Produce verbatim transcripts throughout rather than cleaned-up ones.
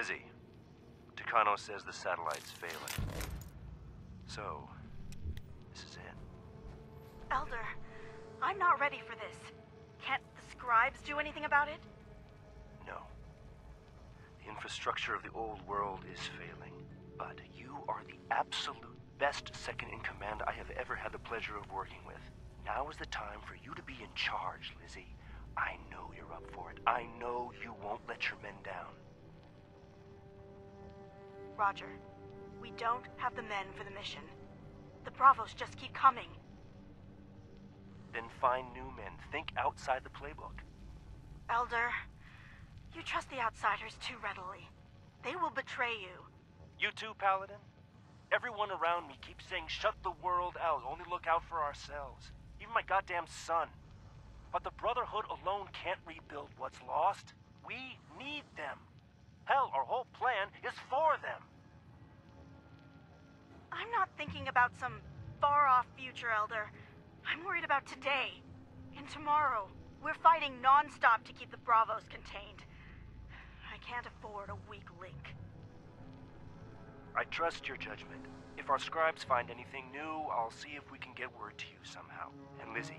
Lizzie, Tucano says the satellite's failing. So, this is it. Elder, I'm not ready for this. Can't the scribes do anything about it? No. The infrastructure of the old world is failing, but you are the absolute best second in command I have ever had the pleasure of working with. Now is the time for you to be in charge, Lizzie. I know you're up for it. I know you won't let your men down. Roger. We don't have the men for the mission. The Bravos just keep coming. Then find new men. Think outside the playbook. Elder, you trust the outsiders too readily. They will betray you. You too, Paladin? Everyone around me keeps saying, shut the world out, only look out for ourselves. Even my goddamn son. But the Brotherhood alone can't rebuild what's lost. We need them. Hell, our whole plan is for them. I'm not thinking about some far-off future, Elder. I'm worried about today and tomorrow. We're fighting non-stop to keep the Bravos contained. I can't afford a weak link. I trust your judgment. If our scribes find anything new, I'll see if we can get word to you somehow. And Lizzie.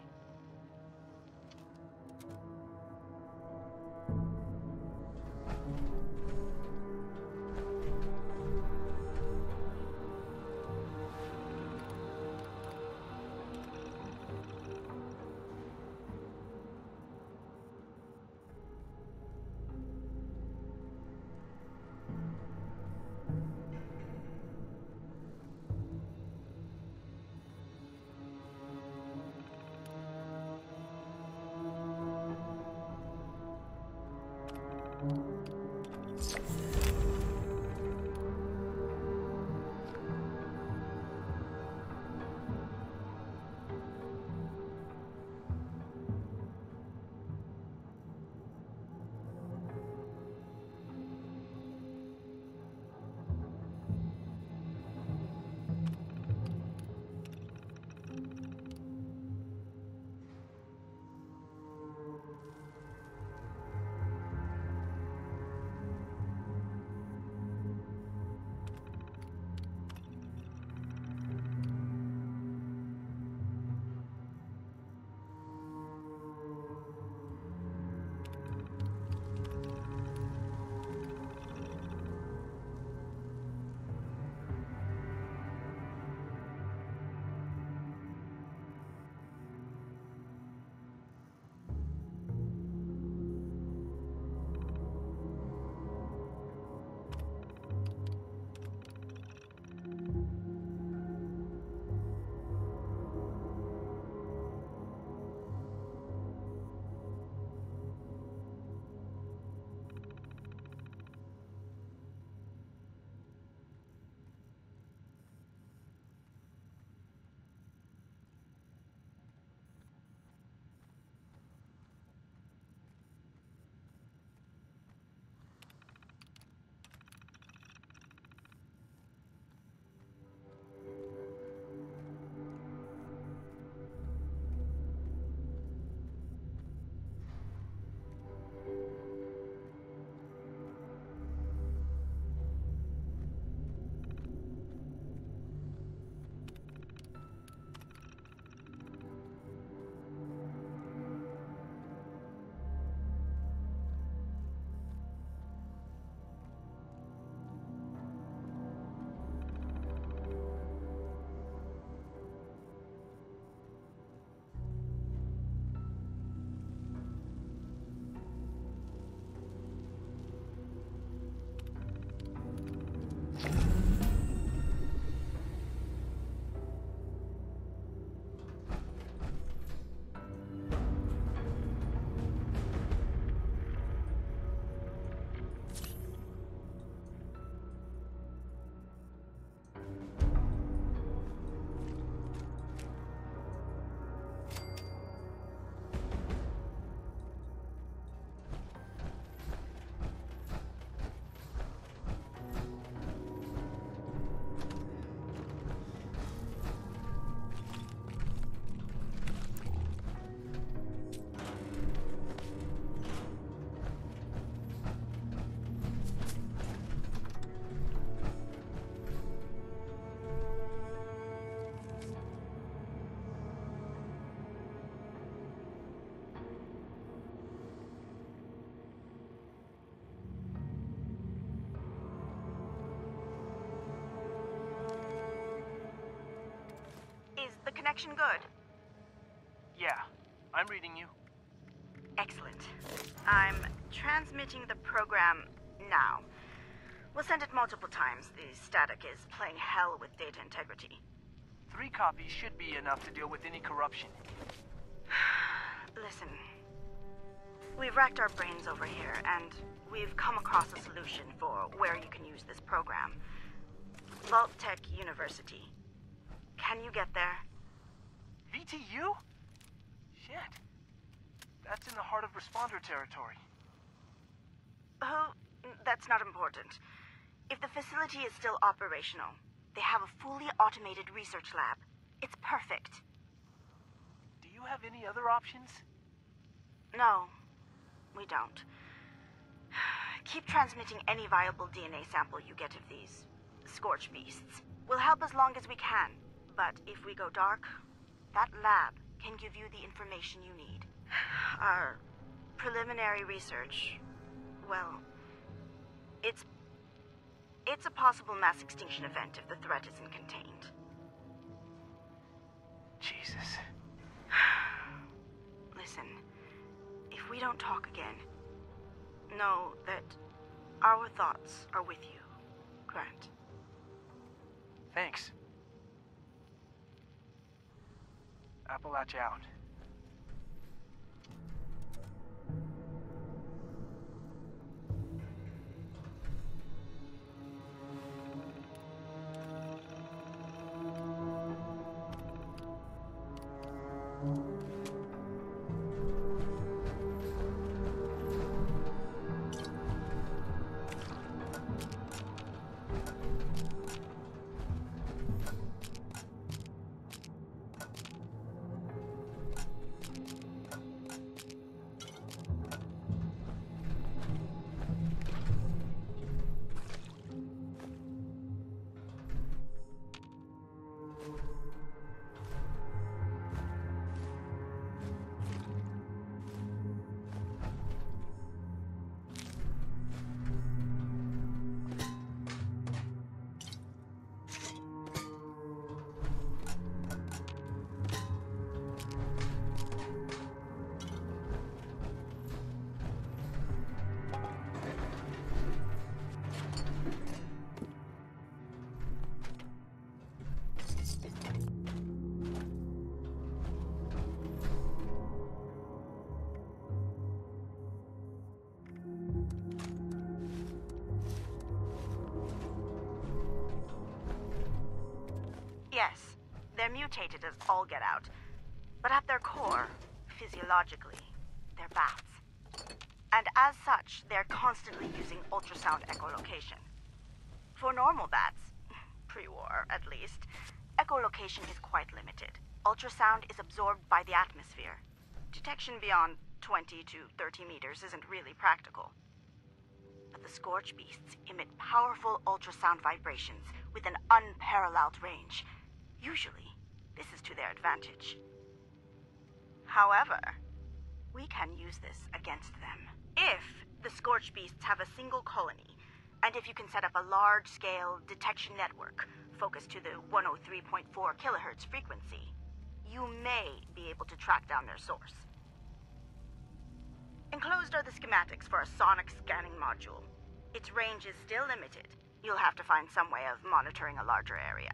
connection good? Yeah, I'm reading you. Excellent. I'm transmitting the program now. We'll send it multiple times. The static is playing hell with data integrity. Three copies should be enough to deal with any corruption. Listen. We've racked our brains over here, and we've come across a solution for where you can use this program. Vault Tech University. Can you get there? V T U? Shit. That's in the heart of responder territory. Oh, that's not important. If the facility is still operational, they have a fully automated research lab. It's perfect. Do you have any other options? No, we don't. Keep transmitting any viable D N A sample you get of these scorch beasts. We'll help as long as we can, but if we go dark, that lab can give you the information you need. Our preliminary research, well, it's it's a possible mass extinction event if the threat isn't contained. Jesus. Listen, if we don't talk again, know that our thoughts are with you, Grant. Thanks. Appalachia out. Yes, they're mutated as all get out. But at their core, physiologically, they're bats. And as such, they're constantly using ultrasound echolocation. For normal bats, pre-war at least, echolocation is quite limited. Ultrasound is absorbed by the atmosphere. Detection beyond twenty to thirty meters isn't really practical. But the scorch beasts emit powerful ultrasound vibrations with an unparalleled range. Usually, this is to their advantage. However, we can use this against them. If the scorch beasts have a single colony, and if you can set up a large-scale detection network focused to the one oh three point four kilohertz frequency, you may be able to track down their source. Enclosed are the schematics for a sonic scanning module. Its range is still limited. You'll have to find some way of monitoring a larger area.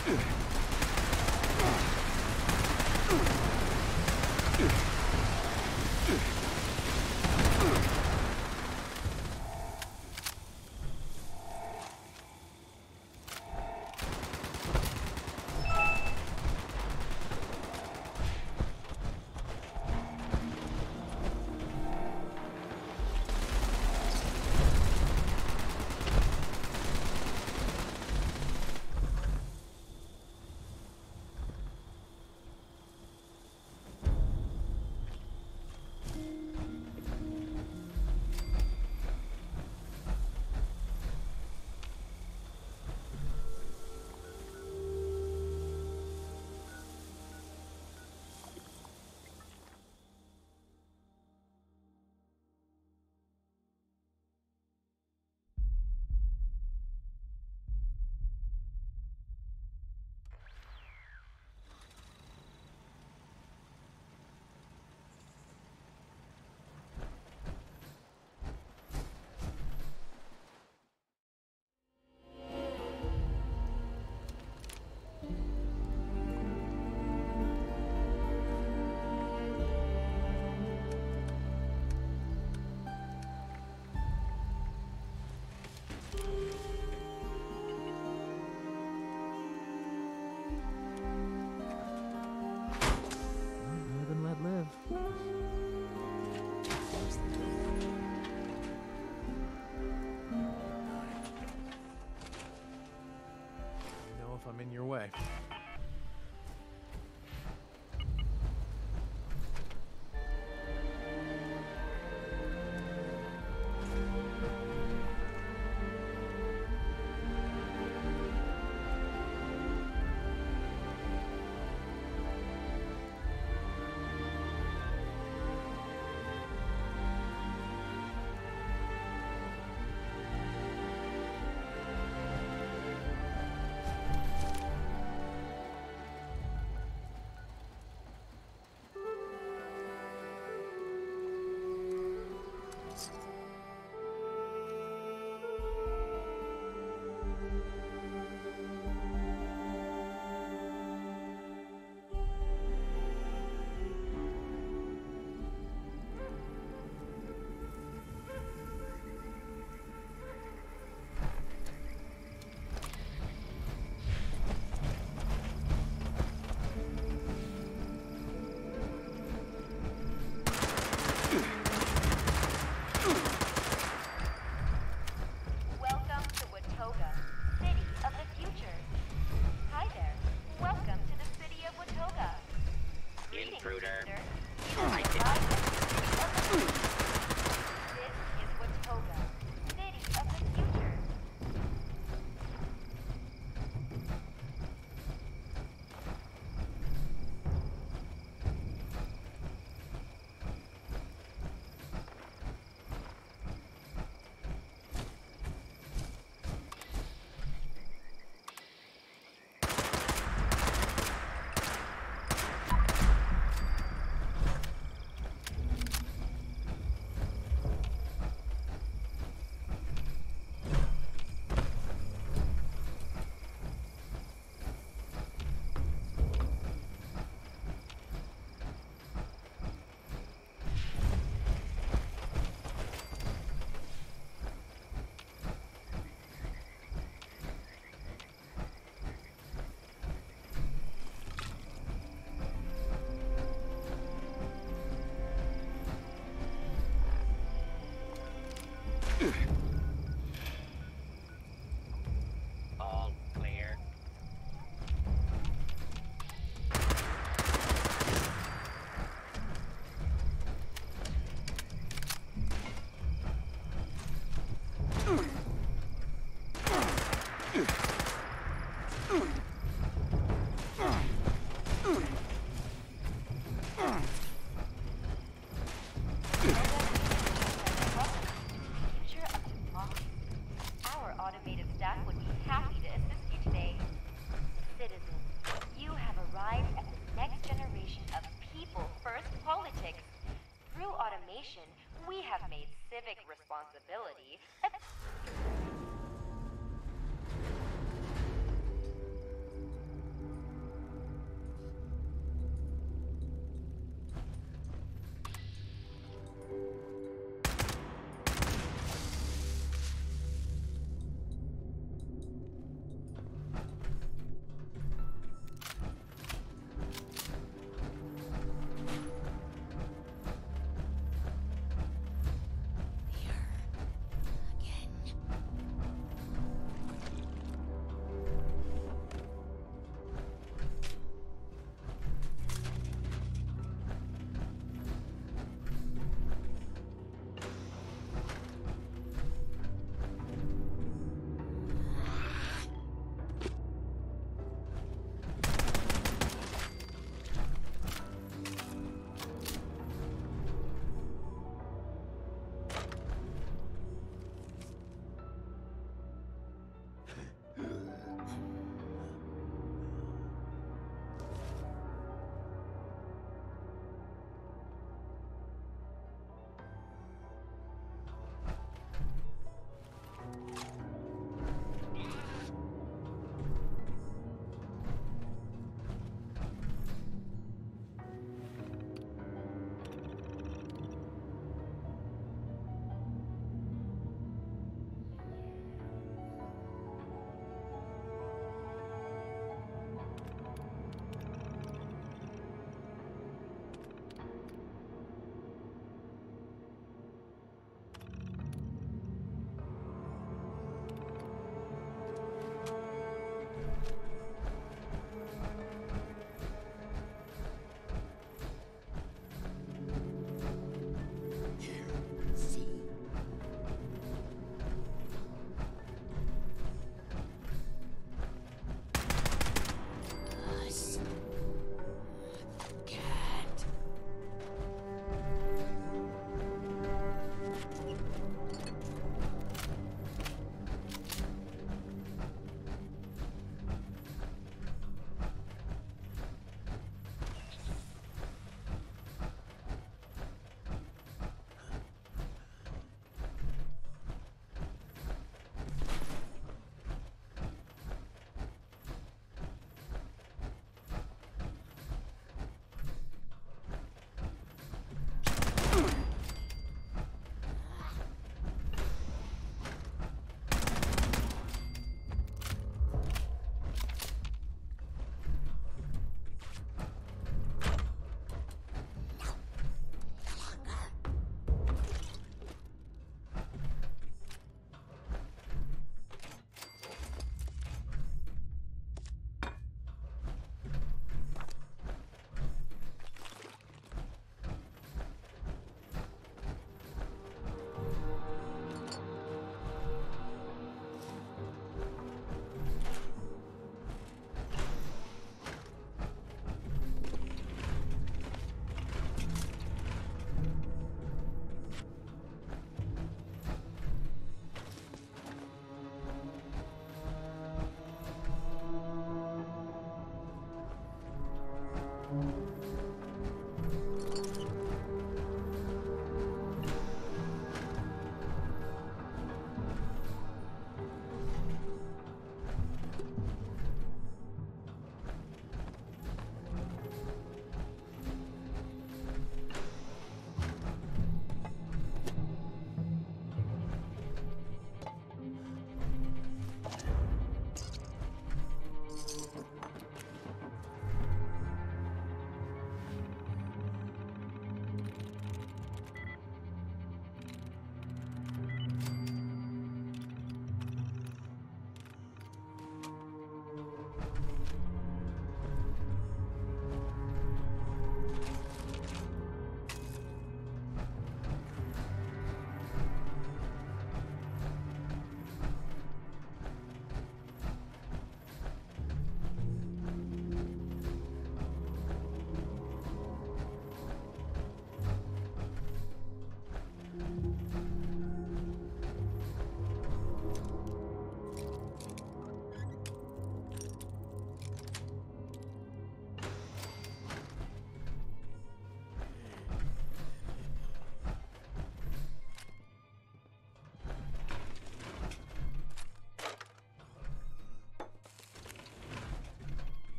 I'm in your way. All clear. We have made civic responsibility a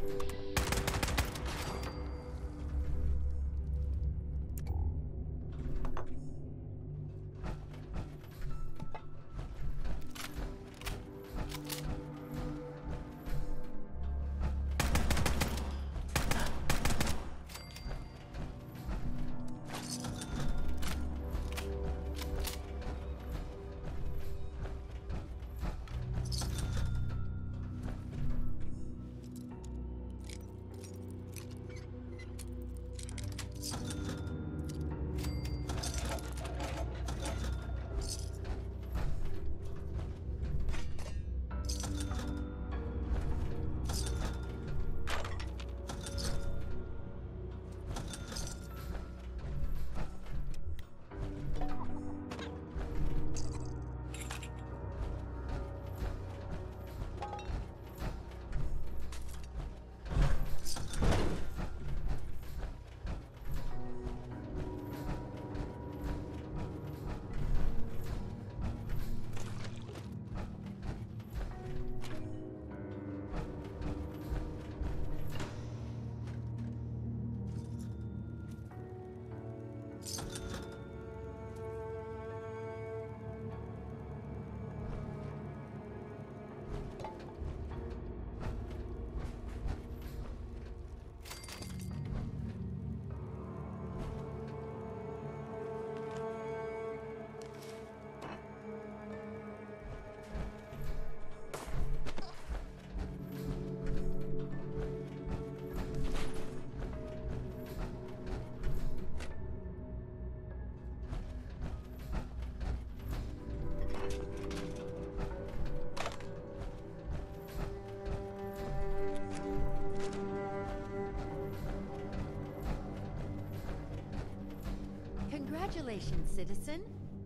Congratulations, citizen.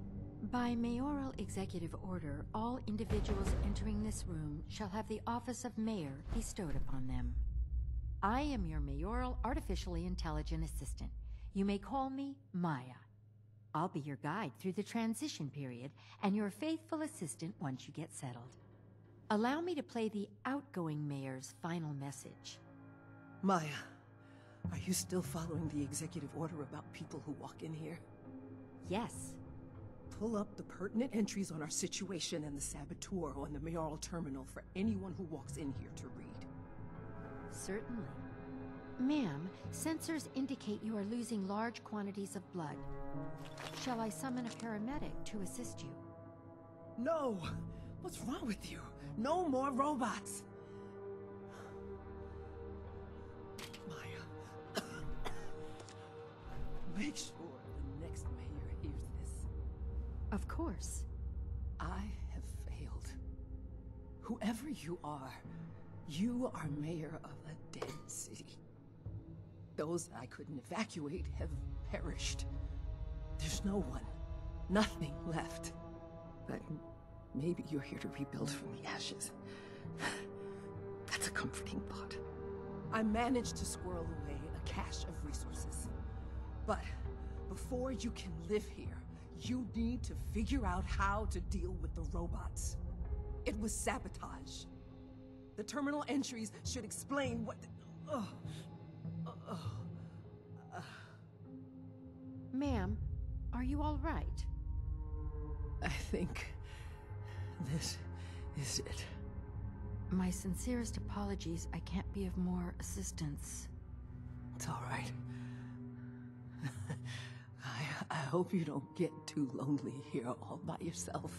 By mayoral executive order, all individuals entering this room shall have the office of mayor bestowed upon them. I am your mayoral artificially intelligent assistant. You may call me Maya. I'll be your guide through the transition period and your faithful assistant once you get settled. Allow me to play the outgoing mayor's final message. Maya, are you still following the executive order about people who walk in here? Yes. Pull up the pertinent entries on our situation and the saboteur on the mayoral terminal for anyone who walks in here to read. Certainly. Ma'am, sensors indicate you are losing large quantities of blood. Shall I summon a paramedic to assist you? No! What's wrong with you? No more robots! Maya. Make sure the next mayor hears this. Of course. I have failed. Whoever you are, you are mayor of a dead city. Those I couldn't evacuate have perished. There's no one, nothing left. But maybe you're here to rebuild from the ashes. That's a comforting thought. I managed to squirrel away a cache of resources. But before you can live here, you need to figure out how to deal with the robots. It was sabotage. The terminal entries should explain what the... Ugh. Ugh. Ugh. Ma'am, are you all right? I think this is it. My sincerest apologies. I can't be of more assistance. It's all right. I, I hope you don't get too lonely here all by yourself.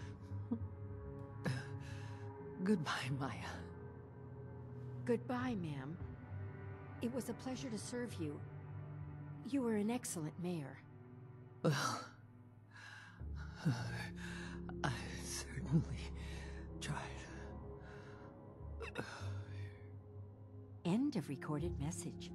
Goodbye, Maya. Goodbye, ma'am. It was a pleasure to serve you. You were an excellent mayor. Well, I certainly tried. End of recorded message.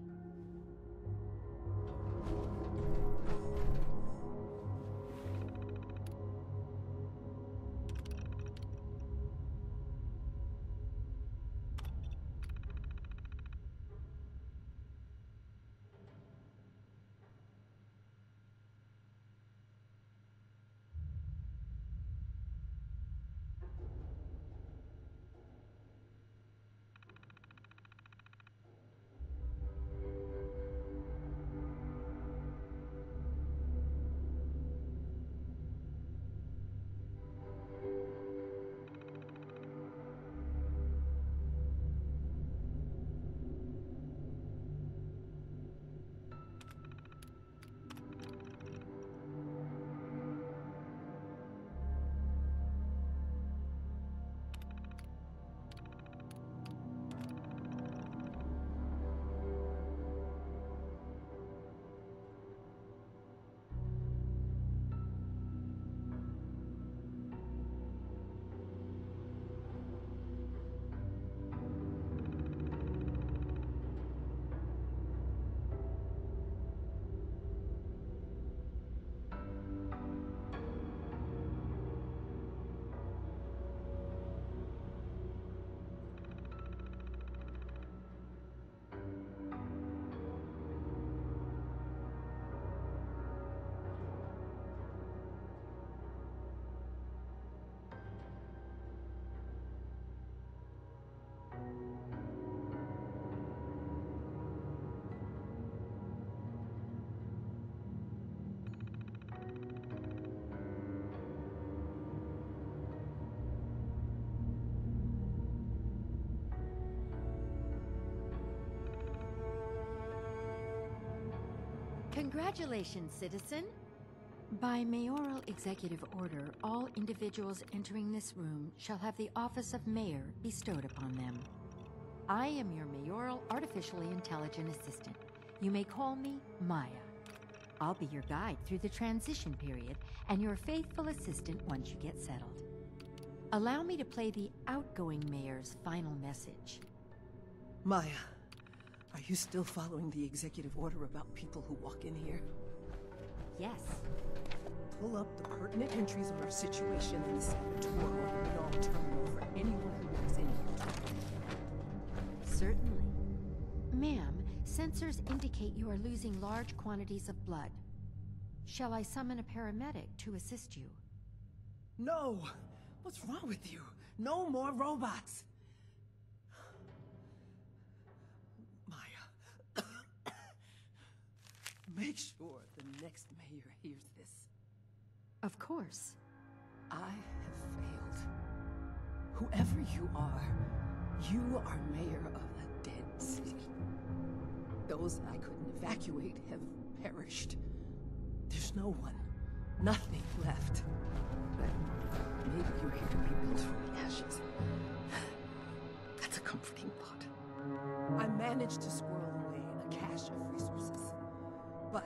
Congratulations, citizen. By mayoral executive order, all individuals entering this room shall have the office of mayor bestowed upon them. I am your mayoral artificially intelligent assistant. You may call me Maya. I'll be your guide through the transition period and your faithful assistant once you get settled. Allow me to play the outgoing mayor's final message. Maya, are you still following the executive order about people who walk in here? Yes. Pull up the pertinent entries on our situation in the saboteur on the null terminal for anyone who walks in here. Certainly. Ma'am, sensors indicate you are losing large quantities of blood. Shall I summon a paramedic to assist you? No! What's wrong with you? No more robots! Maya. Make sure the next mayor hears this. Of course. I have failed. Whoever you are, you are mayor of a dead city. Those I couldn't evacuate have perished. There's no one, nothing left. But maybe you're here to rebuild from the ashes. That's a comforting thought. I managed to squirrel away a cache of resources. But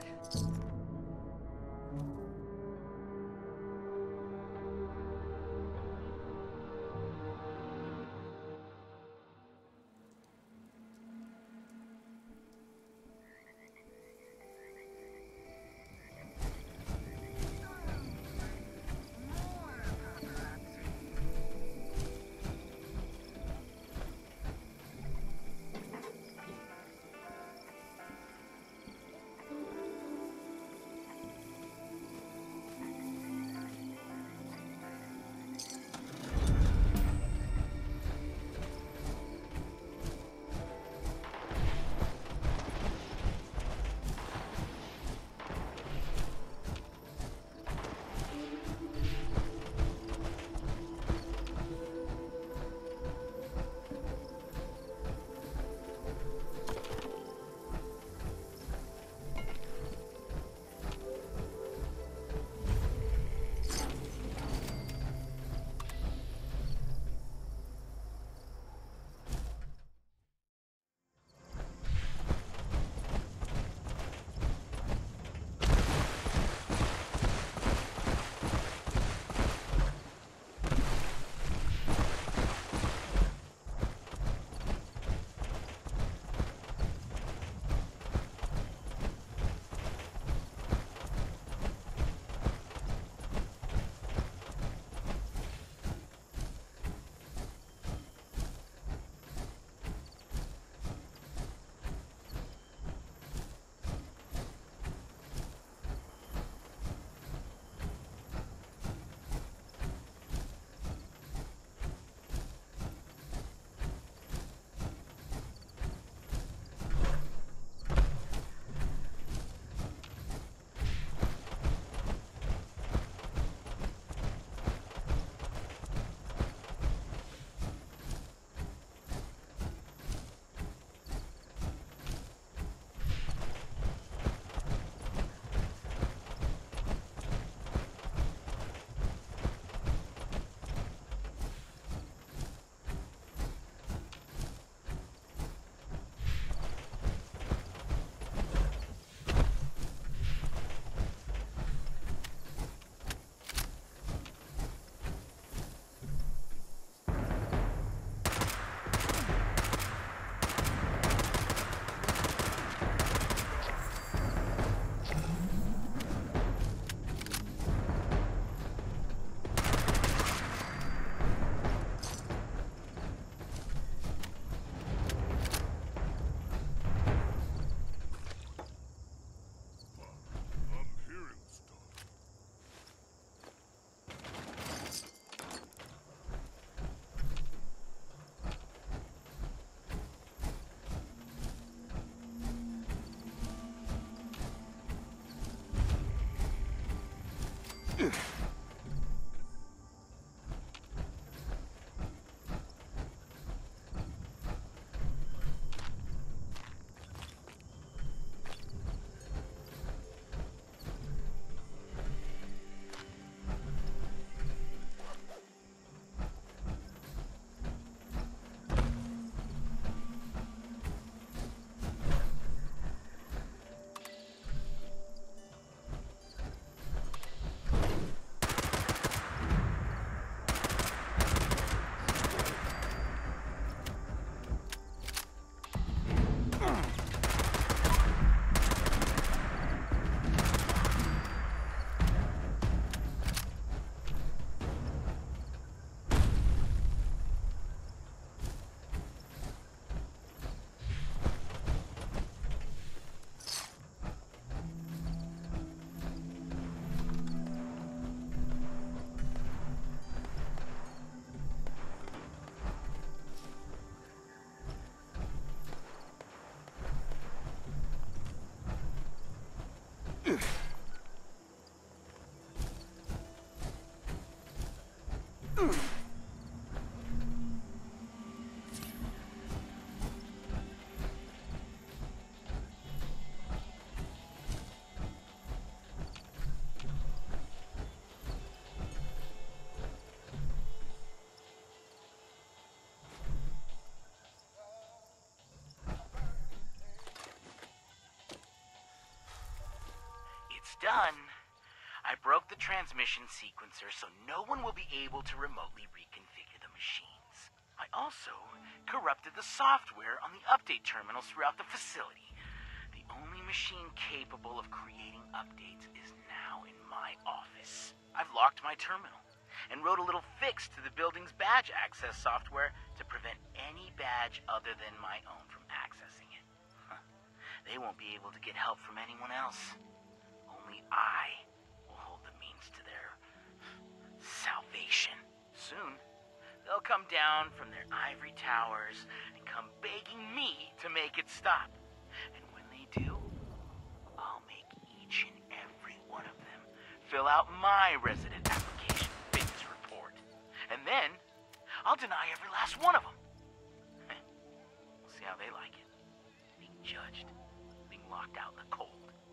done. I broke the transmission sequencer so no one will be able to remotely reconfigure the machines. I also corrupted the software on the update terminals throughout the facility. The only machine capable of creating updates is now in my office. I've locked my terminal and wrote a little fix to the building's badge access software to prevent any badge other than my own from accessing it. Huh. They won't be able to get help from anyone else. Only I will hold the means to their salvation. Soon, they'll come down from their ivory towers and come begging me to make it stop. And when they do, I'll make each and every one of them fill out my resident application fitness report. And then, I'll deny every last one of them. We'll see how they like it. Being judged, being locked out in the cold.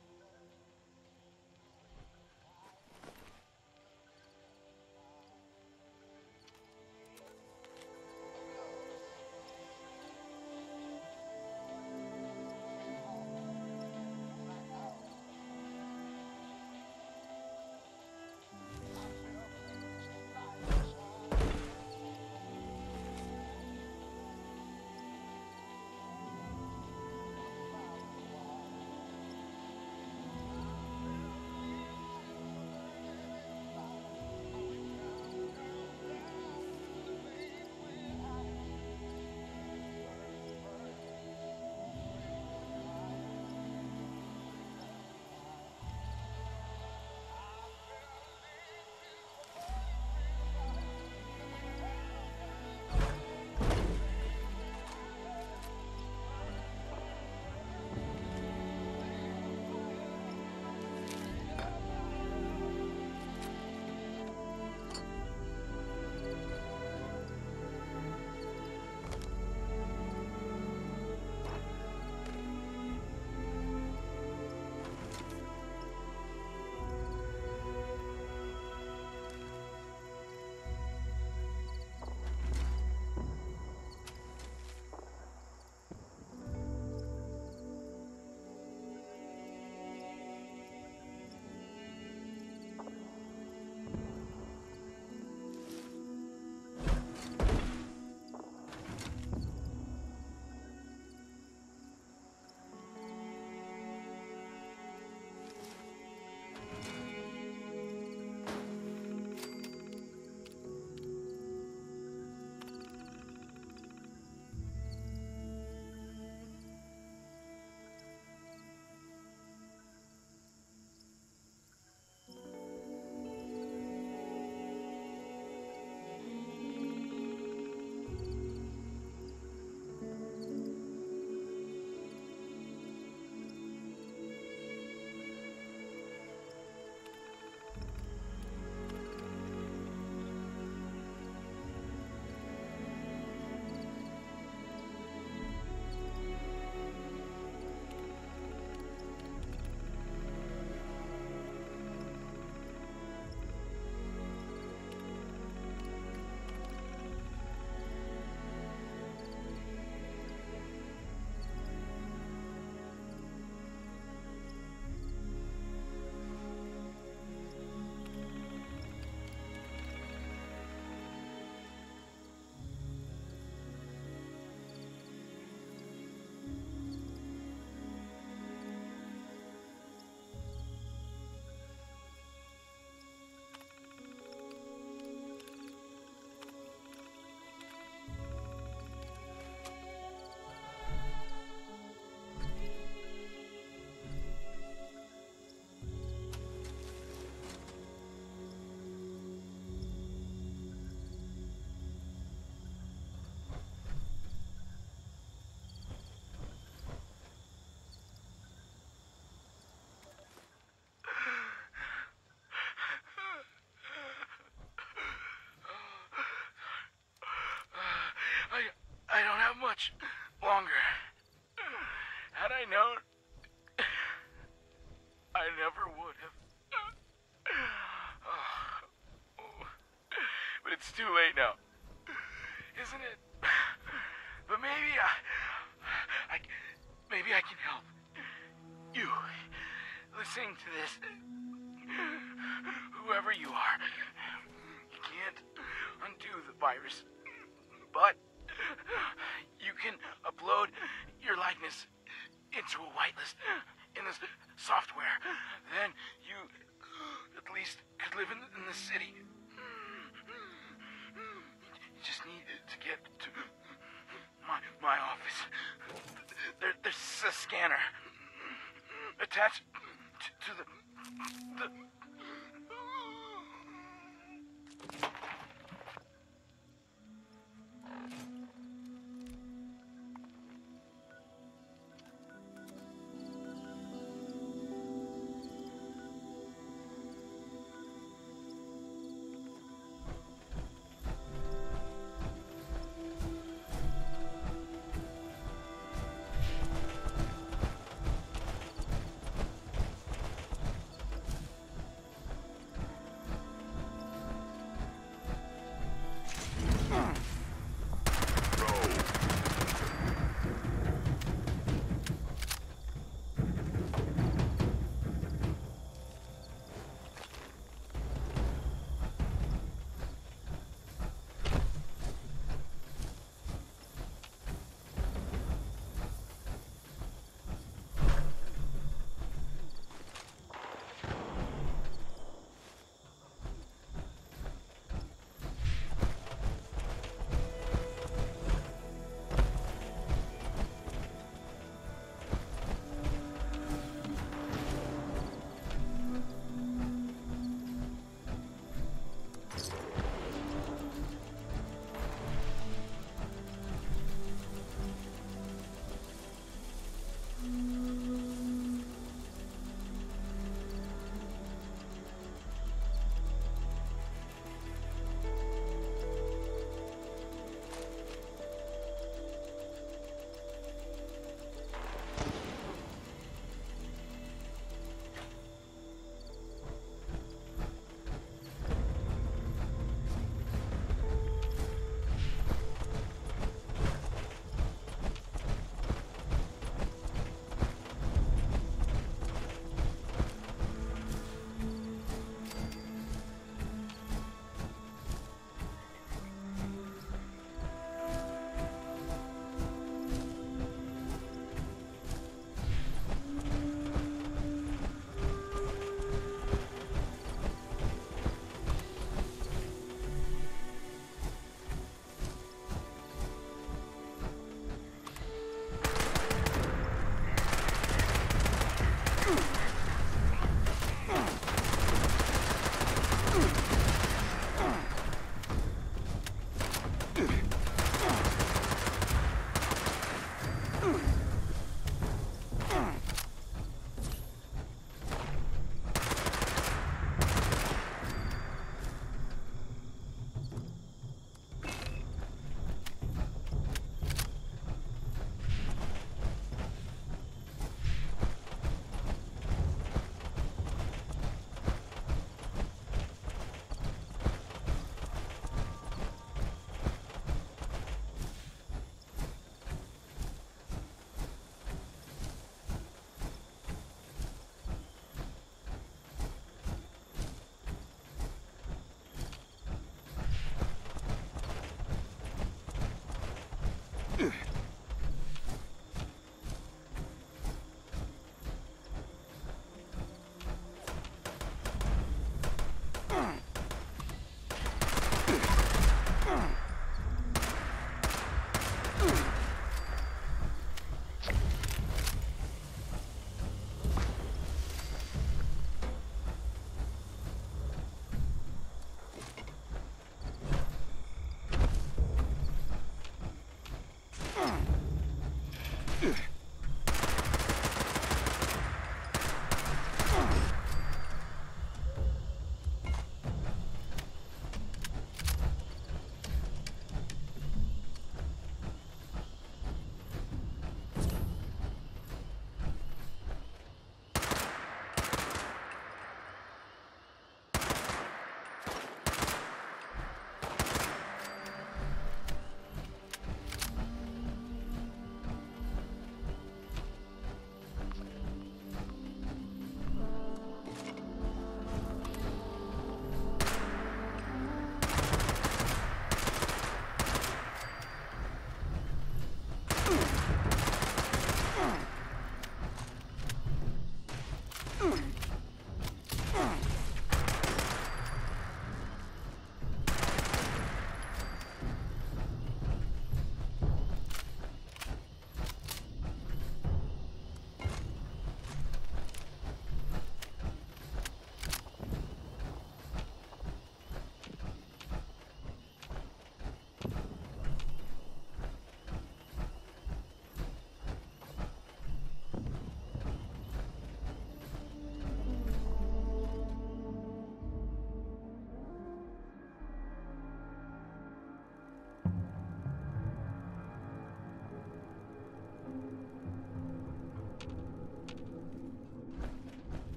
Much longer. Had I known, I never would have. Oh. But it's too late now, isn't it? But maybe I, I, maybe I can help. You, listening listening to this, whoever you are, you can't undo the virus, but you can upload your likeness into a whitelist in this software. Then you at least could live in, in the city. You just need to get to my my office. There, there's a scanner attached to, to the the.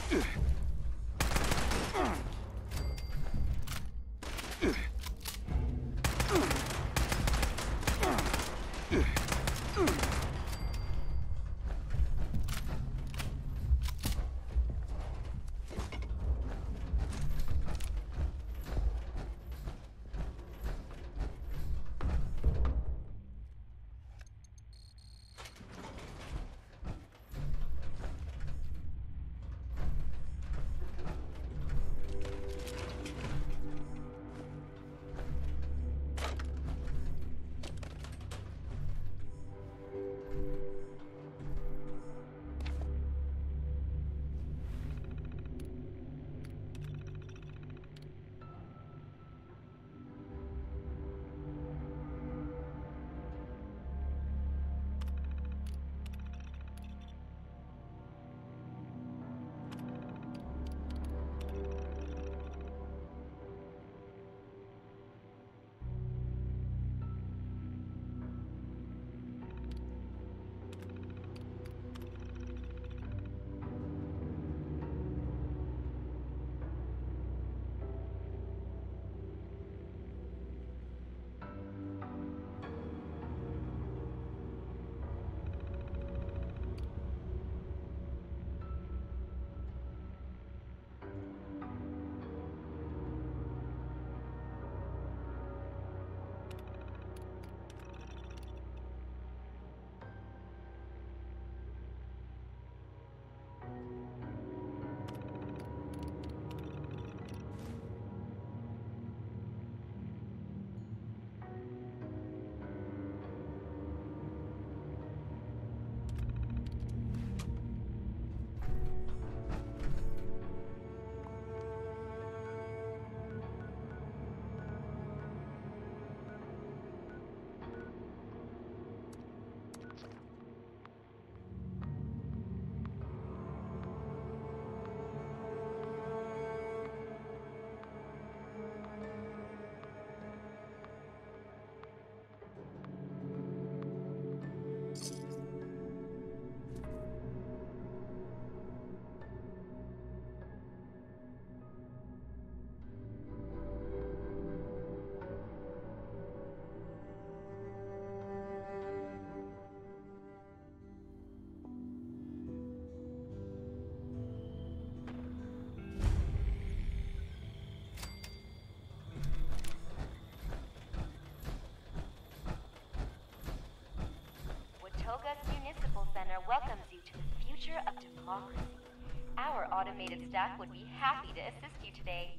Toga's Municipal Center welcomes you to the future of democracy. Our automated staff would be happy to assist you today.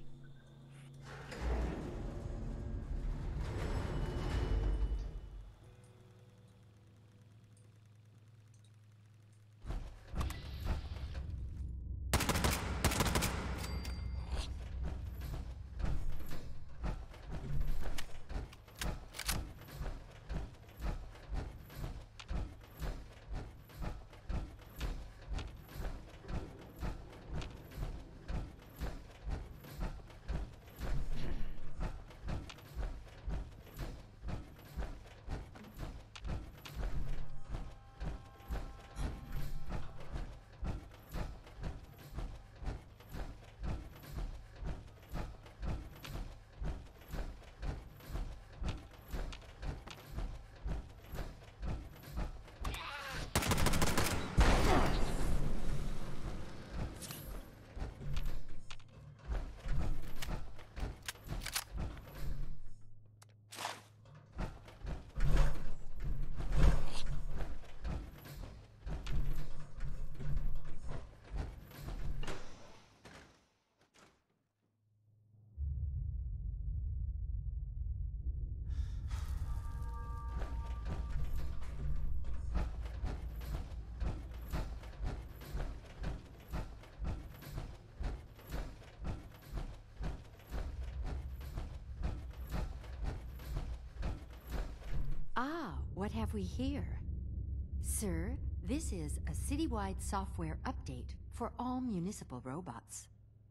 Ah, what have we here? Sir, this is a citywide software update for all municipal robots.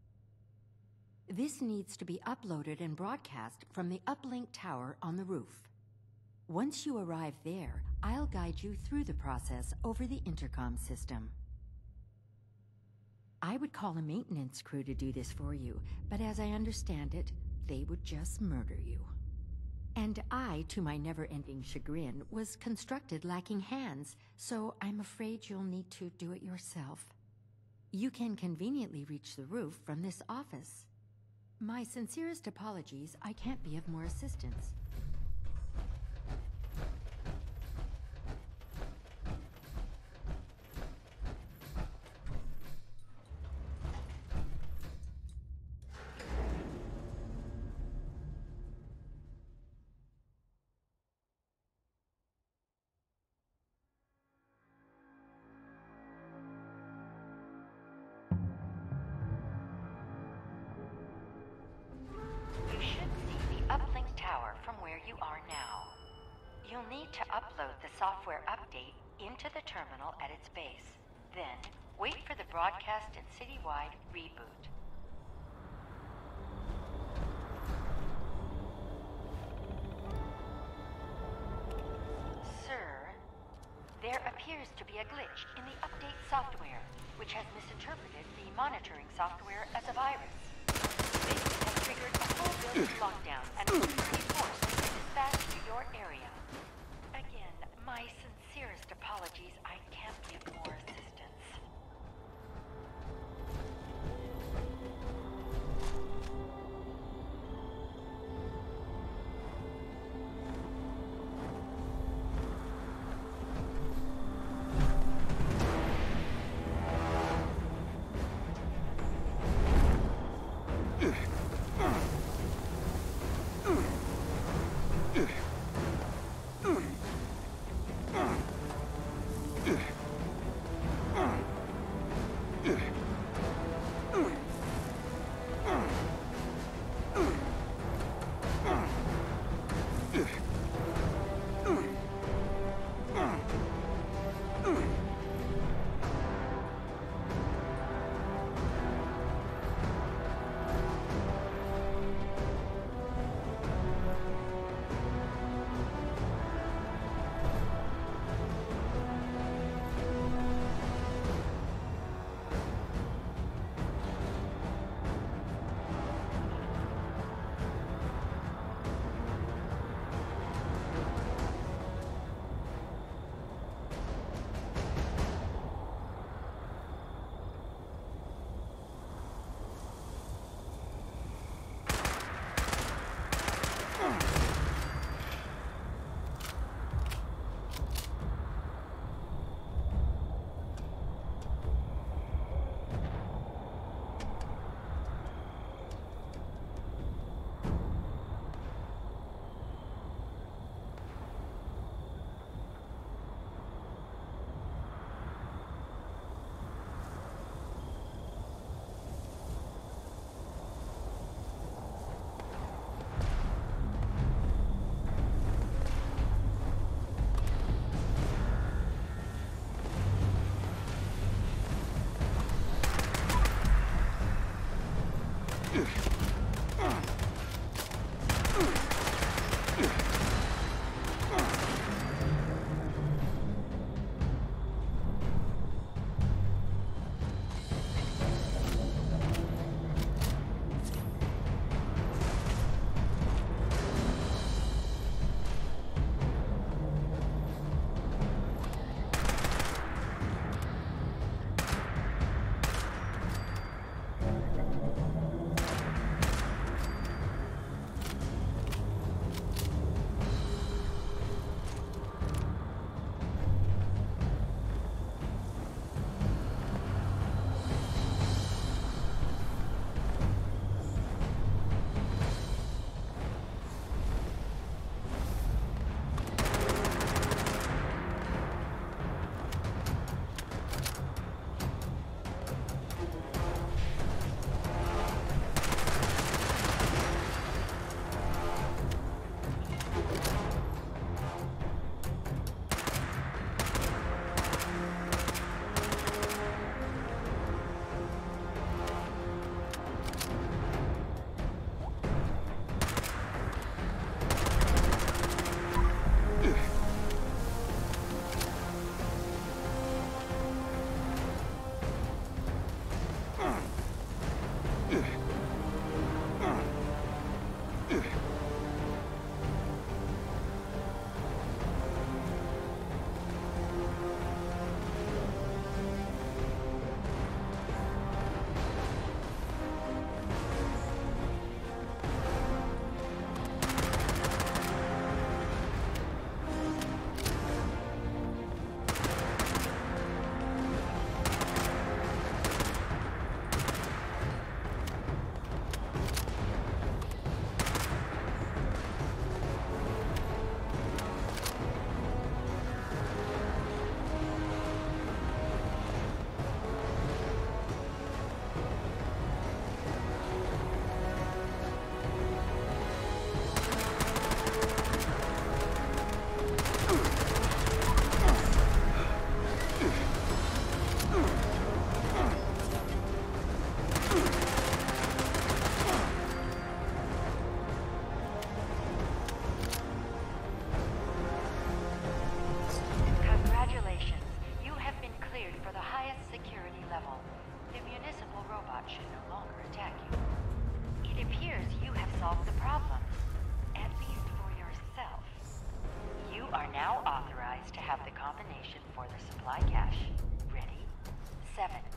This needs to be uploaded and broadcast from the uplink tower on the roof. Once you arrive there, I'll guide you through the process over the intercom system. I would call a maintenance crew to do this for you, but as I understand it, they would just murder you. And I, to my never-ending chagrin, was constructed lacking hands, so I'm afraid you'll need to do it yourself. You can conveniently reach the roof from this office. My sincerest apologies, I can't be of more assistance. You should see the uplink tower from where you are now. You'll need to upload the software update into the terminal at its base. Then, wait for the broadcast and citywide reboot. Sir, there appears to be a glitch in the update software, which has misinterpreted the monitoring software as a virus. This has triggered a whole building lockdown and emergency force has been dispatched to your area. Again, my sincerest apologies. I can't give more assistance. have the combination for the supply cache. Ready? Seven,